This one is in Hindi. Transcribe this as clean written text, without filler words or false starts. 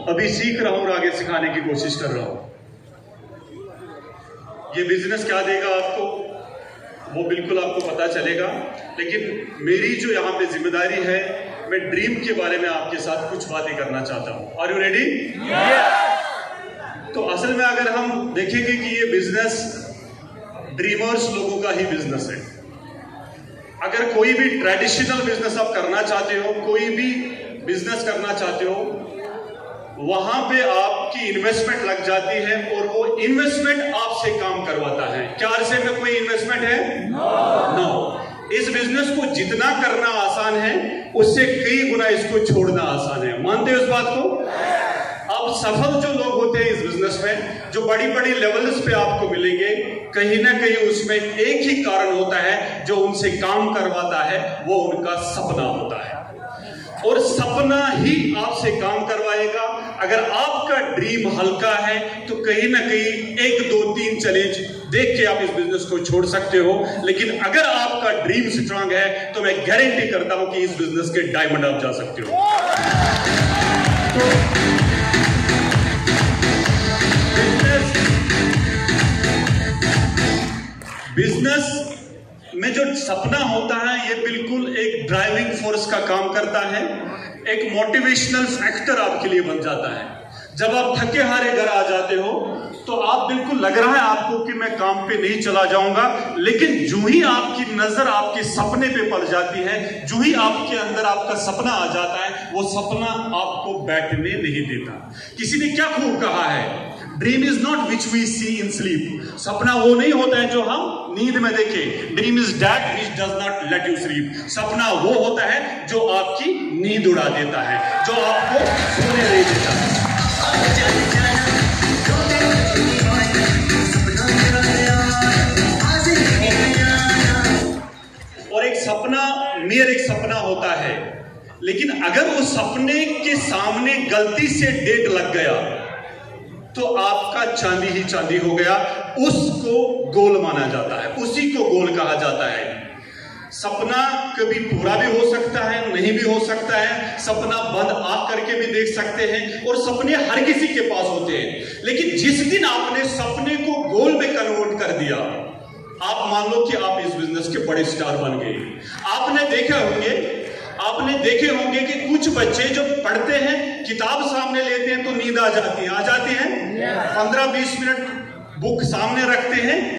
अभी सीख रहा हूं और आगे सिखाने की कोशिश कर रहा हूं। ये बिजनेस क्या देगा आपको वो बिल्कुल आपको पता चलेगा, लेकिन मेरी जो यहाँ पे जिम्मेदारी है, मैं ड्रीम के बारे में आपके साथ कुछ बातें करना चाहता हूं। Are you ready? तो असल में अगर हम देखेंगे कि ये बिजनेस ड्रीमर्स लोगों का ही बिजनेस है। अगर कोई भी ट्रेडिशनल बिजनेस आप करना चाहते हो, कोई भी बिजनेस करना चाहते हो, वहां पे आपकी इन्वेस्टमेंट लग जाती है और वो इन्वेस्टमेंट आपसे काम करवाता है। क्या अर्से में कोई इन्वेस्टमेंट है? नो। इस बिजनेस को जितना करना आसान है, उससे कई गुना इसको छोड़ना आसान है। मानते हो इस बात को? अब सफल जो लोग होते हैं इस बिजनेस में, जो बड़ी बड़ी लेवल्स पे आपको मिलेंगे, कहीं ना कहीं उसमें एक ही कारण होता है जो उनसे काम करवाता है, वो उनका सपना होता है। और सपना ही आपसे काम करवाएगा। अगर आपका ड्रीम हल्का है तो कहीं ना कहीं 1 2 3 चैलेंज देख के आप इस बिजनेस को छोड़ सकते हो, लेकिन अगर आपका ड्रीम स्ट्रांग है तो मैं गारंटी करता हूं कि इस बिजनेस के डायमंड आप जा सकते हो। बिजनेस में जो सपना होता है, ये बिल्कुल एक ड्राइविंग फोर्स का काम करता है, एक मोटिवेशनल फैक्टर आपके लिए बन जाता है। जब आप थके हारे घर आ जाते हो तो आप बिल्कुल लग रहा है आपको कि मैं काम पे नहीं चला जाऊंगा, लेकिन जो ही आपकी नजर आपके सपने पे पड़ जाती है, जो ही आपके अंदर आपका सपना आ जाता है, वो सपना आपको बैठने नहीं देता। किसी ने क्या खूब कहा है, dream is not which we see in sleep. सपना वो नहीं होता है जो हम नींद में देखें। Dream is that which does not let you sleep. सपना वो होता है जो आपकी नींद उड़ा देता है, जो आपको सोने नहीं देता है। और एक सपना मेरा एक सपना होता है, लेकिन अगर उस सपने के सामने गलती से डेट लग गया तो आपका चांदी ही चांदी हो गया। उसको गोल माना जाता है, उसी को गोल कहा जाता है। सपना कभी पूरा भी हो सकता है, नहीं भी हो सकता है। सपना बंद आंख करके भी देख सकते हैं, और सपने हर किसी के पास होते हैं। लेकिन जिस दिन आपने सपने को गोल में कन्वर्ट कर दिया, आप मान लो कि आप इस बिजनेस के बड़े स्टार बन गए। आपने देखे होंगे कि कुछ बच्चे जो पढ़ते हैं, किताब सामने लेते हैं तो नींद आ जाती है 15-20 मिनट बुक सामने रखते हैं,